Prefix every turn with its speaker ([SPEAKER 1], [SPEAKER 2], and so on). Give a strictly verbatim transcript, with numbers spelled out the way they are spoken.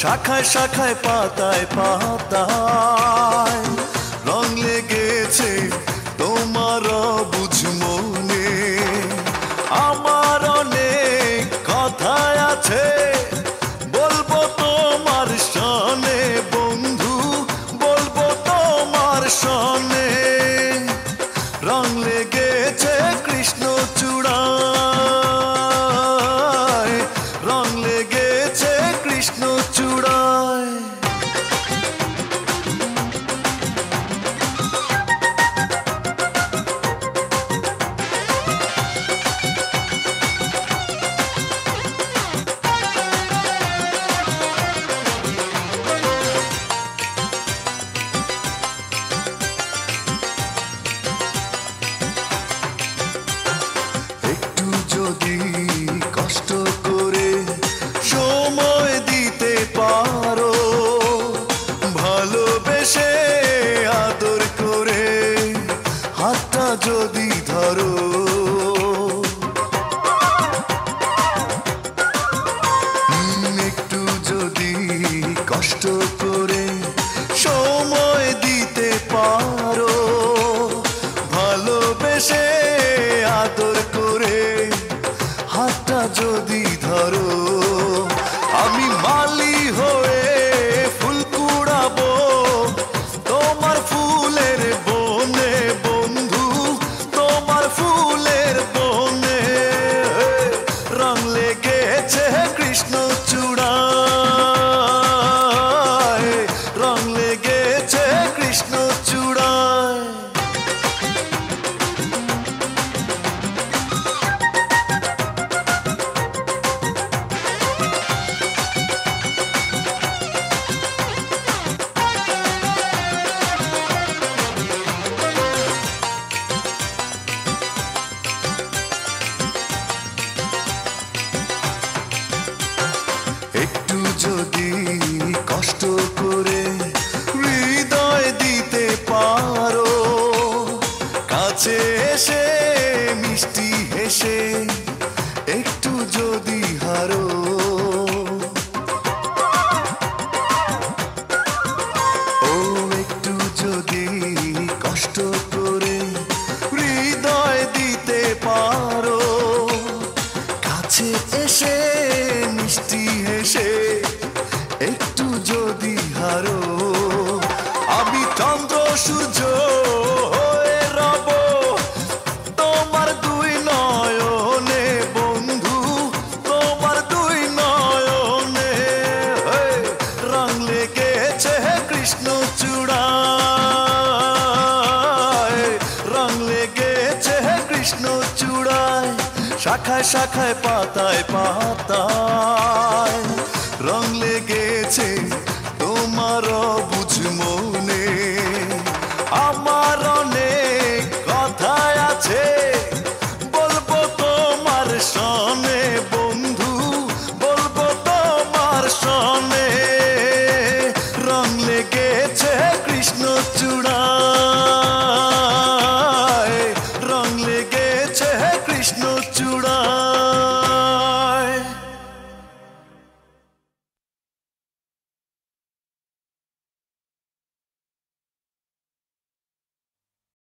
[SPEAKER 1] শাখায় শাখায় পাতায় পাতায় রং লেগেছে তোমার বুঝ মনে। আমার অনেক কথা আছে বলবো তোমার সনে বন্ধু, বলবো তোমার সনে। রং লেগেছে কৃষ্ণচূড়ায়, রং লেগেছে কৃষ্ণচূড়ায়। যদি কষ্ট করে সময় দিতে পারো, ভালোবেসে আদর করে হাতটা যদি ধরো, একটু যদি কষ্ট করে সময় দিতে পারো, ভালোবেসে আদর করে হাতটা যদি ধরো, আমি মালি হয়ে ফুল কুড়াবো তোমার ফুলের বনে বন্ধু, তোমার ফুলের বনে। রং লেগেছে কৃষ্ণচূড়ায়, রং লেগেছে কৃষ্ণচূড়ায়। একটু যদি কষ্ট করে হৃদয় দিতে পারো, কাছে এসে মিষ্টি হেসে একটু যদি হারো, ও একটু যদি কষ্ট করে হৃদয় দিতে পারো, কাছে এসে মিষ্টি হেসে একটু যদি হারো, আমি চন্দ্র সূর্য হয়ে রব তোমার দুই নয়নে বন্ধু, তোমার দুই নয়নে। রং লেগেছে কৃষ্ণচূড়ায়, রং লেগেছে কৃষ্ণচূড়ায়। শাখায় শাখায় পাতায় পাতায় রং লেগেছে তোমার বুঝ মনে। আমার অনেক কথা আছে বলবো তোমার সনে বন্ধু, বলবো তোমার সনে। রং লেগেছে কৃষ্ণচূড়ায়।